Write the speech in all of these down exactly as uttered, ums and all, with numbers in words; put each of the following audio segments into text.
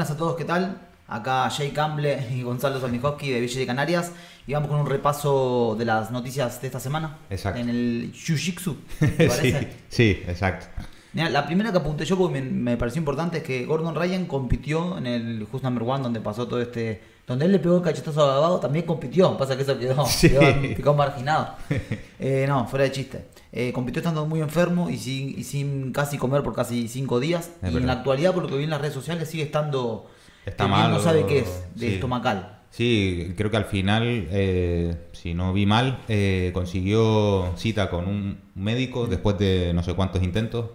buenas a todos, ¿qué tal? Acá Jay Campbell y Gonzalo Solnijoski de Villa de Canarias y vamos con un repaso de las noticias de esta semana. Exacto. En el Jiu-Jitsu, ¿te parece? sí, sí, exacto. Mirá, la primera que apunté yo porque me, me pareció importante es que Gordon Ryan compitió en el Who's Number One, donde pasó todo este... Donde él le pegó el cachetazo a Gabado, también compitió. Pasa que eso quedó, Sí. quedó, quedó marginado. Eh, no, fuera de chiste. Eh, compitió estando muy enfermo y sin, y sin casi comer por casi cinco días. Es y verdad. en la actualidad, por lo que vi en las redes sociales, sigue estando... Está que mal. No sabe qué es, de sí. estomacal. Sí, creo que al final, eh, si no vi mal, eh, consiguió cita con un médico después de no sé cuántos intentos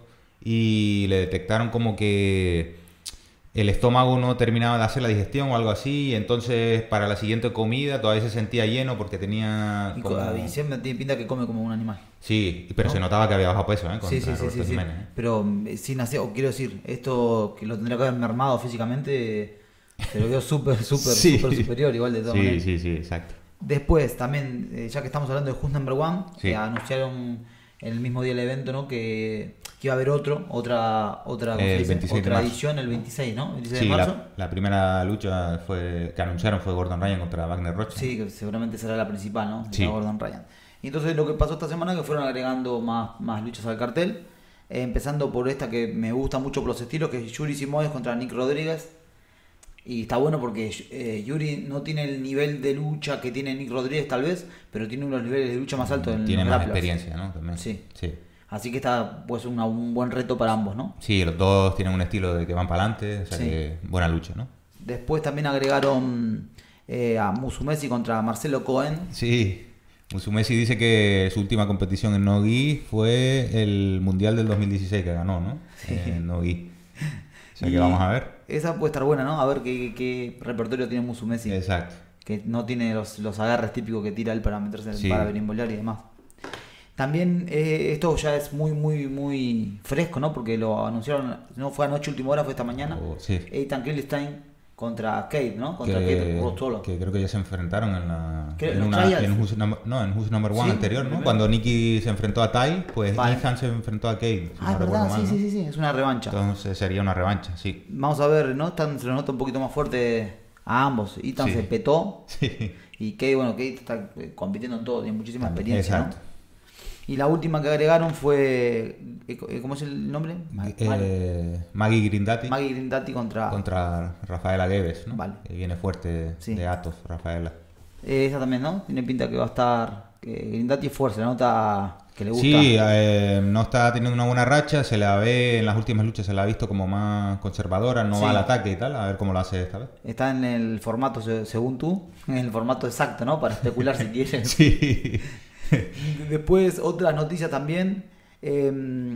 y le detectaron como que el estómago no terminaba de hacer la digestión o algo así, y entonces para la siguiente comida todavía se sentía lleno porque tenía... Y, como... co- y siempre tiene pinta que come como un animal. Sí, pero ¿No? se notaba que había bajado peso, ¿eh? Contra Sí, sí, sí, Roberto sí, sí. Jiménez, ¿eh? Pero eh, sin hacer, o quiero decir, esto que lo tendría que haber mermado físicamente, se lo veo súper, súper, Sí. súper superior igual de todas Sí, maneras. sí, sí, exacto. Después también, eh, ya que estamos hablando de Who's Number One, Sí. que anunciaron el mismo día del evento, ¿no? Que, que iba a haber otro, otra, otra, ¿cómo se El dice? veintiséis de otra marzo. edición el veintiséis, ¿no? veintiséis Sí, de marzo. la, la primera lucha fue que anunciaron fue Gordon Ryan contra Wagner Rocha. Sí, que seguramente será la principal, ¿no? Sí. La Gordon Ryan. Y entonces lo que pasó esta semana es que fueron agregando más, más luchas al cartel, eh, empezando por esta que me gusta mucho por los estilos, que es Yuri Simoes contra Nick Rodríguez. Y está bueno porque eh, Yuri no tiene el nivel de lucha que tiene Nick Rodríguez tal vez, pero tiene unos niveles de lucha más altos en Tiene los más grapplers. experiencia, ¿no? También. Sí. Sí. Así que está pues una- un buen reto para ambos, ¿no? Sí, los dos tienen un estilo de que van para adelante, o sea Sí. que buena lucha, ¿no? Después también agregaron eh, a Musumeci contra Marcelo Cohen. Sí. Musumeci dice que su última competición en no-gi fue el Mundial del dos mil dieciséis que ganó, ¿no? Sí. En no-gi. O sea Y que vamos a ver. Esa puede estar buena, ¿no? A ver qué, qué repertorio tiene Musumeci. Exacto. Que no tiene los, los agarres típicos que tira él para meterse Sí. para berimboliar y demás. También eh, esto ya es muy, muy, muy fresco, ¿no? Porque lo anunciaron, no fue anoche, última hora, fue esta mañana. O- sí. Ethan Krillstein contra Kate, ¿no? Contra Que, Kate Rostolo. que creo que ya se enfrentaron en la ¿Qué? en ¿Los una trials? en Who's Number, no, en Who's Number One Sí, anterior, ¿no? primero. Cuando Nicky se enfrentó a Tai, pues Vale. Ethan se enfrentó a Kate. si Ah, no es recuerdo verdad, mal, sí, ¿no? sí, sí, sí, es una revancha. Entonces sería una revancha, sí. Vamos a ver, ¿no? Están, se lo nota un poquito más fuerte a ambos. Ethan Sí. se petó Sí. y Kate, bueno, Kate está eh, compitiendo en todo, tiene muchísima experiencia, Exacto. ¿no? Y la última que agregaron fue, eh, ¿cómo es el nombre? Ma- Eh, Maggie Grindati Maggie Grindati contra... contra Rafaela Gueves, ¿no? Vale. Que viene fuerte Sí. de Atos, Rafaela. Eh, esa también, ¿no? Tiene pinta que va a estar... Que Grindati es fuerte, se nota que le gusta. Sí, eh, no está teniendo una buena racha, se la ve en las últimas luchas, se la ha visto como más conservadora, no Sí. va al ataque y tal, a ver cómo lo hace esta vez. Está en el formato, se- según tú, en el formato exacto, ¿no? Para especular si quieres. Sí. Después, otra noticia también. eh,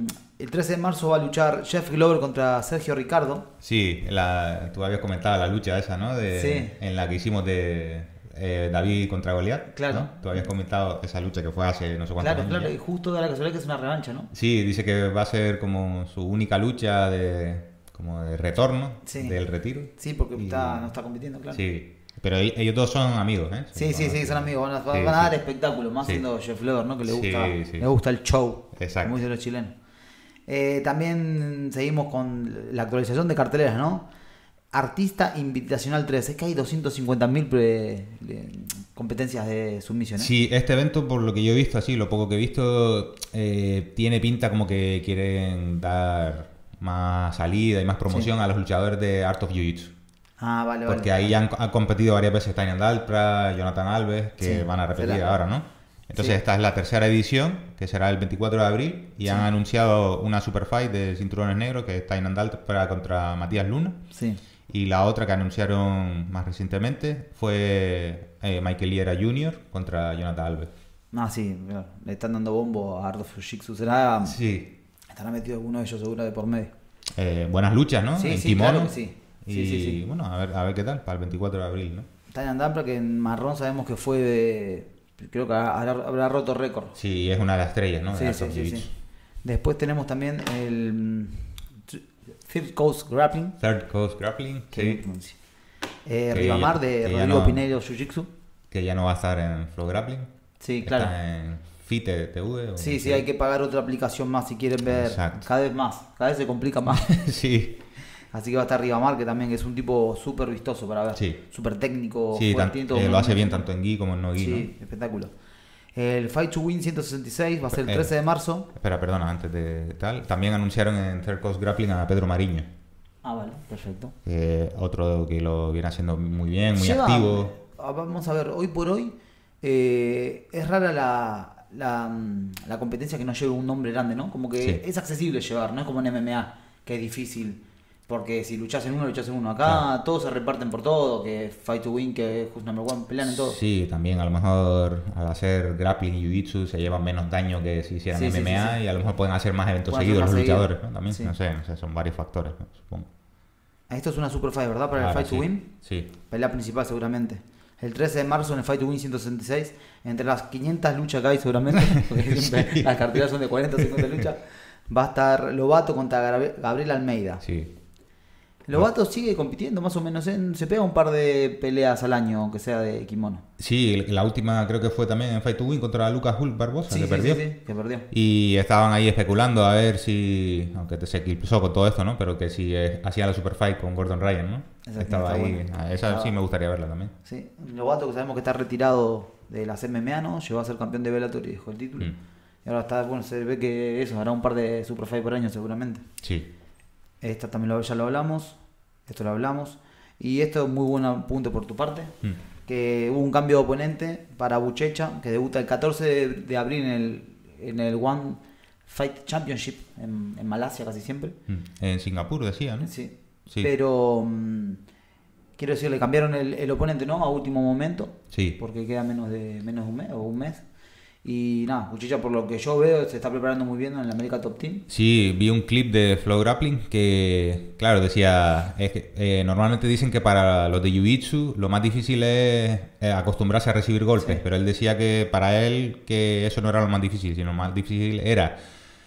el trece de marzo va a luchar Jeff Glover contra Sergio Ricardo. Sí, la, tú habías comentado la lucha esa, ¿no? De, Sí. En la que hicimos de eh, David contra Goliat. Claro. ¿no? Tú habías comentado esa lucha que fue hace no sé cuántos Claro, años. claro, ya. y justo da la casualidad que es una revancha, ¿no? Sí, dice que va a ser como su única lucha de, como de retorno Sí. del retiro. Sí, porque Y- está, no está compitiendo, claro. Sí, pero e- ellos dos son amigos, ¿eh? Sí, sí, sí, son amigos, van a, van Sí, a dar sí. espectáculo, más Sí. siendo Jeff Glover, ¿no? Que le Sí, gusta, sí. le gusta el show, Exacto. como dicen los chilenos. Eh, también seguimos con la actualización de carteleras, ¿no? Artista Invitacional tres, es que hay doscientas cincuenta mil competencias de submisión, ¿eh? Sí, este evento, por lo que yo he visto, así, lo poco que he visto, eh, tiene pinta como que quieren dar más salida y más promoción Sí. a los luchadores de Art of Jiu-Jitsu. Ah, vale, vale. Porque ahí han, han competido varias veces Tainan Dalpra, Jonathan Alves, que Sí, van a repetir será. ahora, ¿no? Entonces Sí. esta es la tercera edición, que será el veinticuatro de abril, y Sí. han anunciado una super fight de cinturones negros, que es Tainan Dalpra contra Matías Luna. Sí. Y la otra que anunciaron más recientemente fue eh, Michael Liera junior contra Jonathan Alves. Ah, sí, claro, le están dando bombo a Art of Jiu-Jitsu. ¿Será, Sí. estará metido alguno de ellos seguro de por medio? Eh, buenas luchas, ¿no? Sí, en sí, kimono. claro que sí. Y Sí, sí, sí. bueno, a ver, a ver qué tal para el veinticuatro de abril, ¿no? Tainan Dampra, que en marrón sabemos que fue de... Creo que habrá, habrá roto récord. Sí, es una de las estrellas, ¿no? De Sí, Art sí, of sí, Jiu-Jitsu. sí. Después tenemos también el mm, Third Coast Grappling. Third Coast Grappling, que- sí, eh, Que Ribamar ya- de que ya Rodrigo no- Pinedo Jiu-Jitsu. que ya no va a estar en Flow Grappling. Sí, Está claro. en Fite T V. o Sí, no sí, sé. hay que pagar otra aplicación más si quieren ver. Exacto. Cada vez más, cada vez se complica más. Sí. Así que va a estar Ribamar, que también es un tipo súper vistoso para ver. Sí. Súper técnico. Sí, tan- fuertito, eh, lo muy- hace bien tanto en Gi como en no Gi, Sí, ¿no? espectáculo. El Fight to Win ciento sesenta y seis va a ser el Eh, trece de marzo. Espera, perdona, antes de tal. También anunciaron en Third Coast Grappling a Pedro Mariño. Ah, vale, perfecto. Eh, otro que lo viene haciendo muy bien, muy Lleva- activo. ah, Vamos a ver, hoy por hoy eh, es rara la, la, mm, la competencia que no lleve un nombre grande, ¿no? Como que Sí. es accesible llevar, no es como en M M A, que es difícil. Porque si luchás en uno, luchás en uno. Acá Claro. todos se reparten por todo, que Fight to Win, que Who's Number One, pelean en todo. Sí, también a lo mejor al hacer grappling y jiu-jitsu se llevan menos daño que si hicieran Sí, sí, M M A sí, sí. y a lo mejor pueden hacer más eventos Pueden seguidos hacer los más luchadores, seguido. ¿no? También, Sí. no sé, no sé, son varios factores, ¿no? Supongo. Esto es una Super Fight, ¿verdad? Para el Ahora Fight sí. to Win. Sí. Pelea principal seguramente. El trece de marzo en el Fight to Win ciento sesenta y seis. Entre las quinientas luchas que hay seguramente, porque siempre Sí. las carteras son de cuarenta o cincuenta luchas, va a estar Lobato contra Gra- Gabriel Almeida. Sí. Lobato sigue compitiendo más o menos, ¿eh? Se pega un par de peleas al año, aunque sea de kimono. Sí, la última creo que fue también en Fight to Win contra Lucas Hulk Barbosa, Sí, que sí, perdió. sí, sí, que perdió. Y estaban ahí especulando a ver si, aunque te se eclipsó con todo esto, ¿no? Pero que si eh, hacía la super fight con Gordon Ryan, ¿no? Esa Estaba está ahí. buena. Ah, esa Estaba- sí me gustaría verla también. Sí. Lobato, que sabemos que está retirado de las M M A, ¿no? Llegó a ser campeón de Bellator y dejó el título. Mm. Y ahora está, bueno, se ve que eso, hará un par de Super Fight por año seguramente. Sí. Esta también lo, ya lo hablamos. Esto lo hablamos. Y esto es muy buen punto por tu parte. Mm. Que hubo un cambio de oponente para Buchecha, que debuta el catorce de, de abril en el, en el One Fight Championship en, en Malasia casi siempre. Mm. En Singapur decía, ¿no? Sí. Sí. Pero mm, quiero decir, le cambiaron el, el oponente, ¿no? A último momento. Sí. Porque queda menos de menos de un mes o un mes. Y nada, Buchecha, por lo que yo veo, se está preparando muy bien en la América Top Team. Sí, vi un clip de Flow Grappling que, claro, decía, es que, eh, normalmente dicen que para los de Jiu-Jitsu lo más difícil es eh, acostumbrarse a recibir golpes, Sí. pero él decía que para él que eso no era lo más difícil, sino lo más difícil era,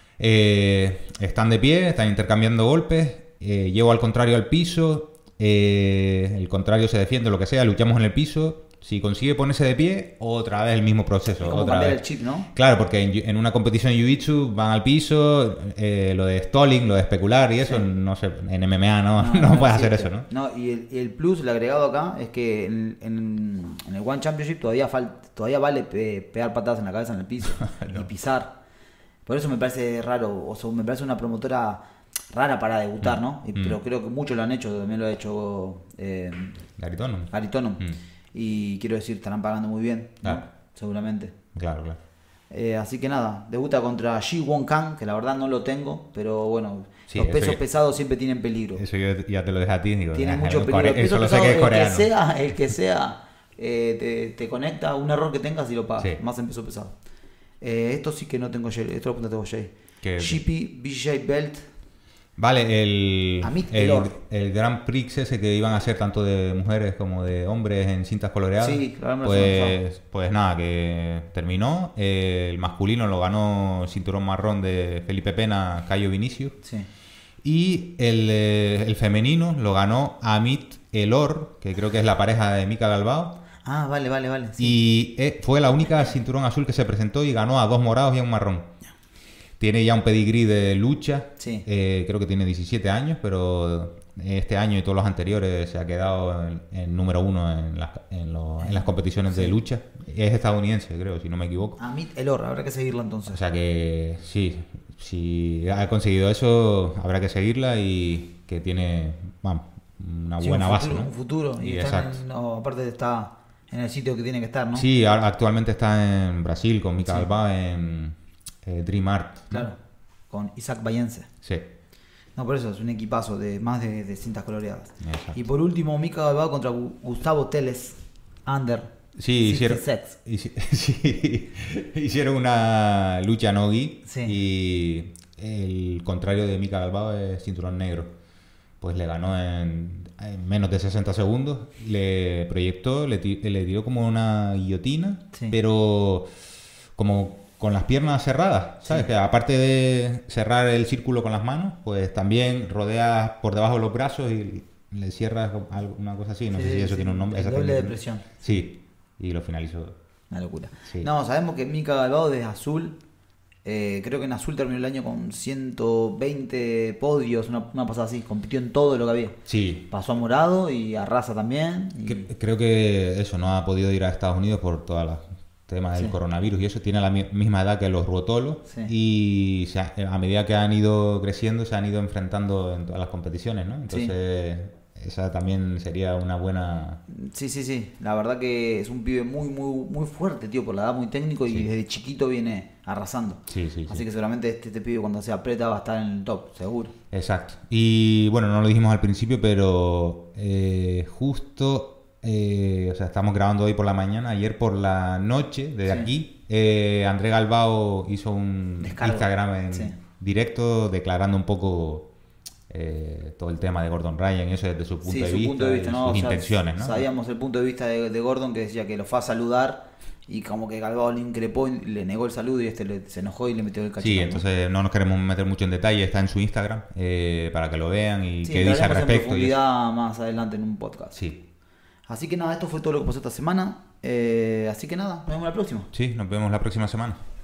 eh, están de pie, están intercambiando golpes, eh, llevo al contrario al piso, eh, el contrario se defiende, lo que sea, luchamos en el piso. Si consigue ponerse de pie, otra vez el mismo proceso. Es como otra cambiar vez. el chip, ¿no? Claro, porque en, en una competición de Jiu-Jitsu van al piso, eh, lo de stalling, lo de especular y eso, Sí. no sé, en M M A no, no, puedes hacer eso, existe. ¿no? No, y el, y el plus, el agregado acá, es que en, en- en el One Championship todavía fal- todavía vale pe- pegar patadas en la cabeza en el piso No. y pisar. Por eso me parece raro, o sea, me parece una promotora rara para debutar, ¿no? Y- Mm. Pero creo que muchos lo han hecho, también lo ha hecho eh, Garitón. Aritono. Mm. Y quiero decir, estarán pagando muy bien, ¿no? Claro. Seguramente. Claro, claro. Eh, así que nada, debuta contra Ji Won Kang, que la verdad no lo tengo, pero bueno, Sí, los eso pesos ya- pesados siempre tienen peligro. Eso yo ya te lo dejé a ti, digo. Tiene ah, mucho el peligro. core- El peso Eso lo sé pesado, que es el que coreano. sea, el que sea eh, te, te conecta, un error que tengas y lo pagas, Sí. más en peso pesado. Eh, esto sí que no tengo Jay, esto lo apuntaste vos, Jay. ¿Qué? G P B J Belt. Vale, el, Amit el, Elor. el Grand Prix ese que iban a hacer tanto de mujeres como de hombres en cintas coloreadas. Sí, lo hablamos la semana pues, pues nada, que terminó. Eh, el masculino lo ganó el cinturón marrón de Felipe Pena, Cayo Vinicius. Sí. Y el, eh, el femenino lo ganó Amit Elor, que creo que es la pareja de Mika Galbao. Ah, vale, vale, vale. Sí. Y eh, fue la única cinturón azul que se presentó y ganó a dos morados y a un marrón. Tiene ya un pedigrí de lucha. Sí. Eh, creo que tiene diecisiete años, pero este año y todos los anteriores se ha quedado en, en número uno en las, en lo- en las competiciones de Sí. lucha. Es estadounidense, creo, si no me equivoco. Amit Elor, habrá que seguirlo entonces. O sea que sí, si ha conseguido eso, habrá que seguirla y que tiene, vamos, una Sí, buena un base, futuro, ¿no? un futuro. Y Y está exacto. en- no, aparte está en el sitio que tiene que estar, ¿no? Sí, a- actualmente está en Brasil con Mika Sí. Galbao en eh, Dream Art. ¿no? Claro, con Isaac Bayense. Sí, No, por eso es un equipazo de más de, de cintas coloreadas. exacto. Y por último, Mika Galbao contra Gu- Gustavo Teles, Under. Sí, hicieron, sesenta y seis. hici- sí, hicieron una lucha no-gi Sí. y el contrario de Mika Galbao es cinturón negro. Pues le ganó en, en menos de sesenta segundos, le proyectó, le, ti- le tiró como una guillotina, Sí. pero como con las piernas cerradas, ¿sabes? Sí. Que aparte de cerrar el círculo con las manos, pues también rodeas por debajo de los brazos y le cierras algo- una cosa así, no Sí, sé si sí, eso sí. tiene un nombre. El esa doble de técnica. presión. Sí, y lo finalizó. Una locura. Sí. No, sabemos que Mika Galbao de azul Eh, creo que en azul terminó el año con ciento veinte podios, una, una pasada así, compitió en todo lo que había. Sí. Pasó a morado y a raza también. Y... Cre- Creo que eso, no ha podido ir a Estados Unidos por todos los temas del Sí. coronavirus y eso. Tiene la mi- misma edad que los ruotolos Sí. y se ha- a medida que han ido creciendo se han ido enfrentando en todas las competiciones, ¿no? Entonces esa también sería una buena... Sí, sí, sí. La verdad que es un pibe muy, muy, muy fuerte, tío, por la edad, muy técnico y Sí. desde chiquito viene arrasando. Sí, sí, Así sí. que seguramente este, este pibe cuando se aprieta va a estar en el top, seguro. Exacto. Y bueno, no lo dijimos al principio, pero eh, justo, eh, o sea, estamos grabando hoy por la mañana, ayer por la noche, desde Sí. aquí, eh, André Galbao hizo un Descargo. Instagram en Sí. directo declarando un poco eh, todo el tema de Gordon Ryan y eso desde su punto, Sí, de, su vista, punto de vista, y ¿no? sus O sea, intenciones, ¿no? Sabíamos el punto de vista de, de Gordon que decía que lo fue a saludar y como que Galbao le increpó, y le negó el saludo y este le- se enojó y le metió el cachete. Sí, entonces no nos queremos meter mucho en detalle, está en su Instagram eh, para que lo vean y Sí, qué dice al entraremos en respecto. Y eso. profundidad más adelante en un podcast. Sí, Así que nada, esto fue todo lo que pasó esta semana. Eh, así que nada, nos vemos la próxima. sí, nos vemos la próxima semana.